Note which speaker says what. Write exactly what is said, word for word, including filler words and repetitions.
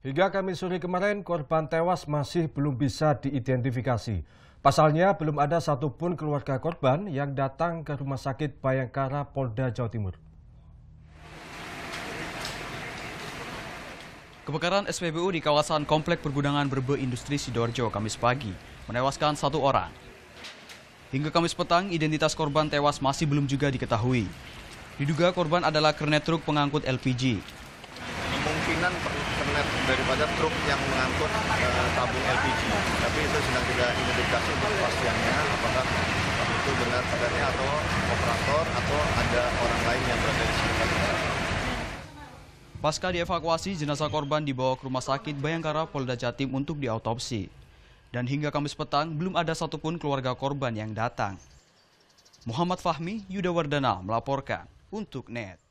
Speaker 1: Hingga Kamis sore kemarin, korban tewas masih belum bisa diidentifikasi. Pasalnya, belum ada satupun keluarga korban yang datang ke Rumah Sakit Bayangkara Polda Jawa Timur.
Speaker 2: Kebakaran S P B U di kawasan Komplek Pergudangan Brebes Industri Sidoarjo Kamis pagi menewaskan satu orang. Hingga Kamis petang, identitas korban tewas masih belum juga diketahui. Diduga korban adalah kernet truk pengangkut L P G.
Speaker 3: Kemungkinan kernet daripada truk yang mengangkut uh, tabung L P G, tapi itu sedang kita identifikasi untuk kepastiannya apakah itu benar kadarnya atau operator atau ada orang lain yang berada di sekitar.
Speaker 2: Pasca dievakuasi, jenazah korban dibawa ke Rumah Sakit Bayangkara Polda Jatim untuk diautopsi. Dan hingga Kamis petang, belum ada satupun keluarga korban yang datang. Muhammad Fahmi Yudawardana melaporkan untuk N E T.